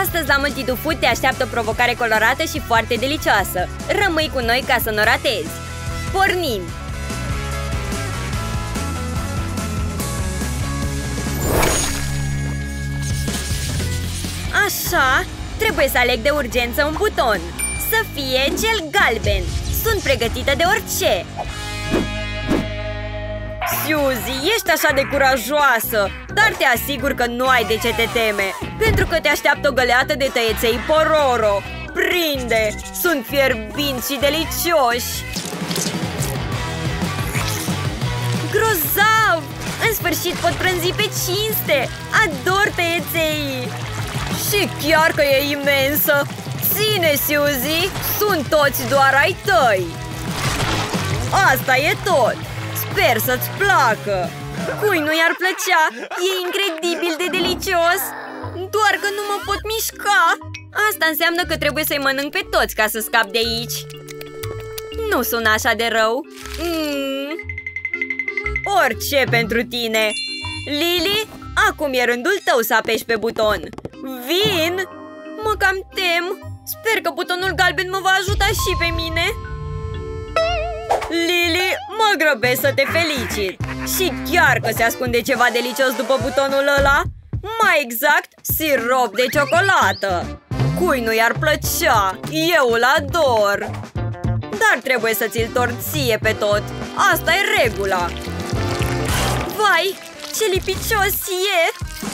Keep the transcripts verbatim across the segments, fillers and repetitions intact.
Astăzi la Multidufood te așteaptă o provocare colorată și foarte delicioasă. Rămâi cu noi ca să nu ratezi. Pornim! Așa, trebuie să aleg de urgență un buton. Să fie cel galben. Sunt pregătită de orice. Suzy, ești așa de curajoasă, dar te asigur că nu ai de ce te teme, pentru că te așteaptă o găleată de tăieței Pororo. Prinde! Sunt fierbinți și delicioși! Grozav! În sfârșit pot prânzi pe cinste! Ador tăieței! Și chiar că e imensă! Ține, Suzy! Sunt toți doar ai tăi! Asta e tot! Sper să-ți placă! Cui nu i-ar plăcea? E incredibil de delicios! Doar că nu mă pot mișca! Asta înseamnă că trebuie să-i mănânc pe toți ca să scap de aici. Nu sună așa de rău. Mm. Orice pentru tine! Lily, acum e rândul tău să apeși pe buton. Vin! Mă cam tem. Sper că butonul galben mă va ajuta și pe mine. Lily, mă grăbesc să te felicit. Și chiar că se ascunde ceva delicios după butonul ăla. Mai exact, sirop de ciocolată. Cui nu i-ar plăcea? Eu îl ador. Dar trebuie să ți-l torni ție pe tot. Asta e regula. Vai, ce lipicios e!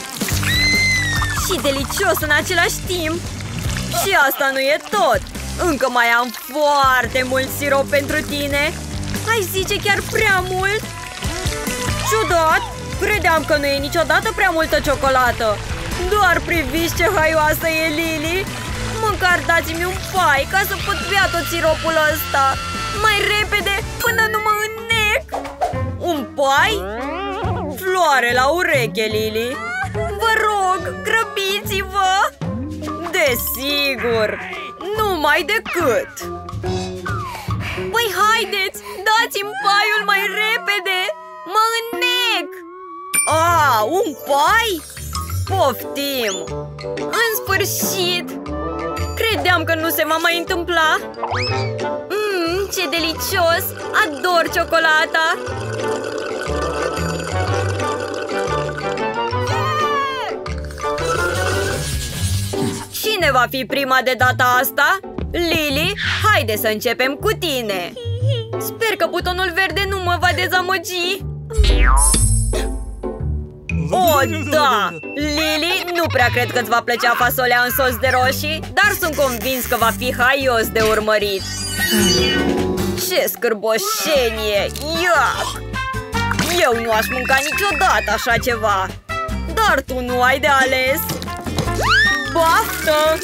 Și delicios în același timp. Și asta nu e tot. Încă mai am foarte mult sirop pentru tine. Ai zice chiar prea mult? Ciudat! Credeam că nu e niciodată prea multă ciocolată. Doar priviți ce haioasă e Lily. Măcar dați-mi un pai ca să pot bea tot siropul ăsta. Mai repede, până nu mă înnec. Un pai? Floare la ureche, Lily. Vă rog, grăbiți-vă. Desigur. Numai decât. Păi haideți, dați-mi paiul mai repede. Mă înnec. A, un pai? Poftim. În sfârșit. Credeam că nu se va mai întâmpla. Mmm, ce delicios. Ador ciocolata. Cine va fi prima de data asta? Lily, haide să începem cu tine. Sper că butonul verde nu mă va dezamăgi. Oh, da! Lily, nu prea cred că-ți va plăcea fasolea în sos de roșii, dar sunt convins că va fi haios de urmărit. Ce scârboșenie! Iac! Eu nu aș mânca niciodată așa ceva. Dar tu nu ai de ales. Baftă!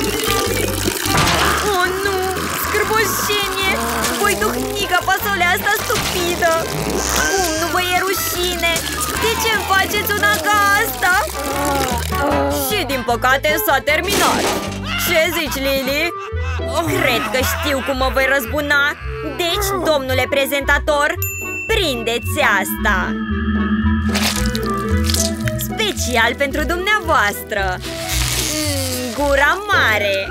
Oh, nu! Scârboșenie! Voi duhni ca fasolea asta stupidă! Cum nu vă e rușine? De ce îmi faceți una ca asta? Și din păcate s-a terminat. Ce zici, Lily? Cred că știu cum mă voi răzbuna. Deci, domnule prezentator, prindeți asta! Special pentru dumneavoastră! Mm, gura mare!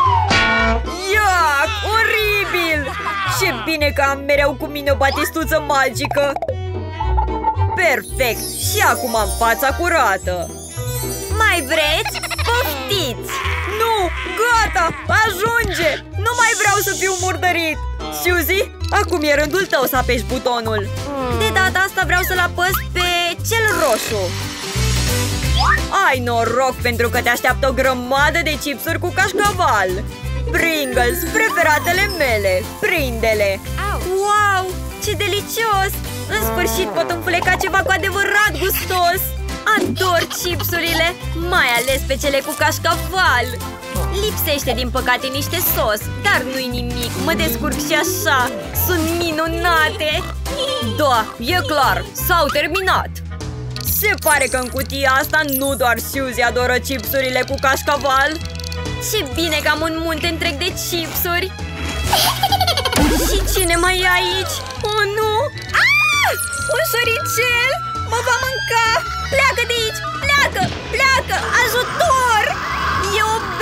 Iac! Oribil! Ce bine că am mereu cu mine o batistuță magică! Perfect! Și acum am fața curată! Mai vreți? Poftiți! Nu! Gata! Ajunge! Nu mai vreau să fiu murdărit! Suzy, acum e rândul tău să apeși butonul! De data asta vreau să-l apăs pe cel roșu! Ai noroc pentru că te așteaptă o grămadă de chipsuri cu cașcaval! Pringles, preferatele mele! Prinde-le! Wow! Ce delicios! În sfârșit pot înfleca ceva cu adevărat gustos! Ador chipsurile, mai ales pe cele cu cașcaval! Lipsește din păcate niște sos, dar nu-i nimic, mă descurc și așa! Sunt minunate! Da, e clar, s-au terminat! Se pare că în cutia asta nu doar Suzy adoră chipsurile cu cașcaval. Ce bine că am un munte întreg de chipsuri. Și cine mai e aici? Oh, nu! Ah! Un șoricel! Mă va mânca! Pleacă de aici! Pleacă! Pleacă! Ajutor! E o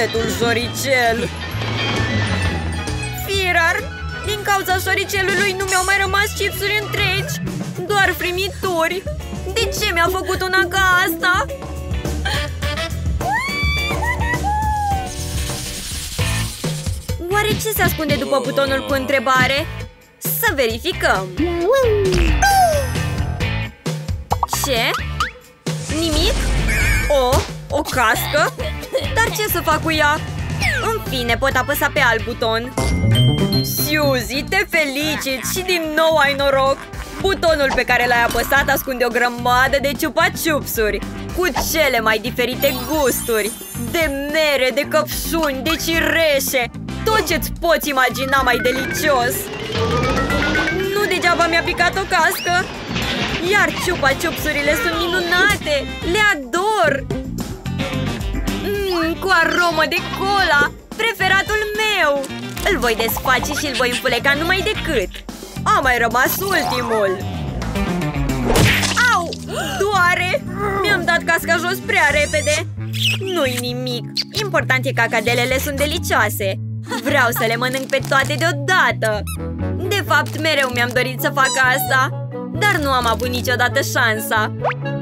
Bietul șoricel! Firar, din cauza șoricelului nu mi-au mai rămas chipsuri întregi, doar frimituri. De ce mi-a făcut una ca asta? Oare ce se ascunde după butonul cu întrebare? Să verificăm! Ce? Nimic? O, o cască? Dar ce să fac cu ea? În fine, pot apăsa pe alt buton. Suzy, te felicit și din nou ai noroc! Butonul pe care l-ai apăsat ascunde o grămadă de ciupa-ciupsuri cu cele mai diferite gusturi. De mere, de căpșuni, de cireșe, tot ce-ți poți imagina mai delicios. Nu degeaba mi-a picat o cască. Iar ciupa-ciupsurile sunt minunate. Le ador. mm, Cu aromă de cola, preferatul meu. Îl voi desface și îl voi înfuleca numai decât. A mai rămas ultimul. Au! Doare! Mi-am dat casca jos prea repede. Nu-i nimic. Important e că cadelele sunt delicioase. Vreau să le mănânc pe toate deodată. De fapt, mereu mi-am dorit să fac asta, dar nu am avut niciodată șansa.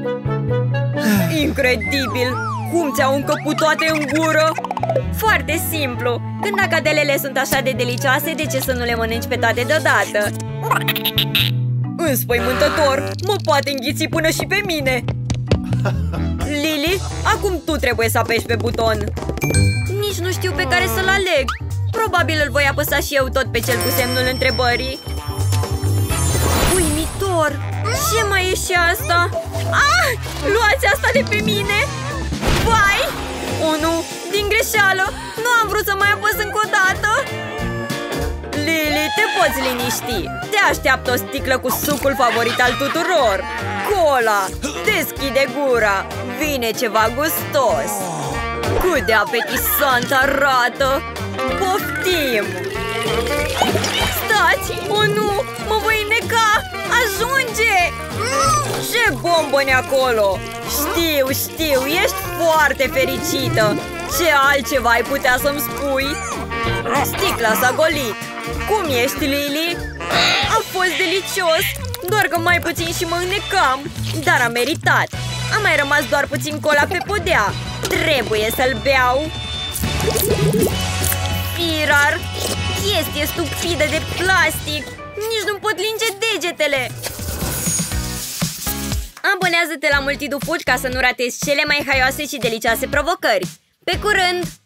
Incredibil! Cum ți-au încăput toate în gură? Foarte simplu. Când acadelele sunt așa de delicioase, de ce să nu le mănânci pe toate deodată? Înspăimântător! Mă poate înghiți până și pe mine! Lily, acum tu trebuie să apeși pe buton. Nici nu știu pe care să-l aleg. Probabil îl voi apăsa și eu tot pe cel cu semnul întrebării. Uimitor! Ce mai e și asta? Ah! Luați asta de pe mine! Vai! O, nu! Din greșeală! Nu am vrut să mai apăs încă o dată! Lily, te poți liniști! Te așteaptă o sticlă cu sucul favorit al tuturor! Cola! Deschide gura! Vine ceva gustos! Cât de apetisant arată! Poftim! Stați! O, nu! Mă voi înneca! Ajunge! Ce bomboni acolo! Știu, știu! Ești foarte fericită! Ce altceva ai putea să-mi spui? Sticla s-a golit! Cum ești, Lily? A fost delicios! Doar că mai puțin și mă înnecam! Dar a meritat! A mai rămas doar puțin cola pe podea! Trebuie să-l beau! Firar! Chestie stupidă de plastic! Nici nu pot linge degetele! Abonează-te la Multidu Food ca să nu ratezi cele mai haioase și delicioase provocări! Pe curând!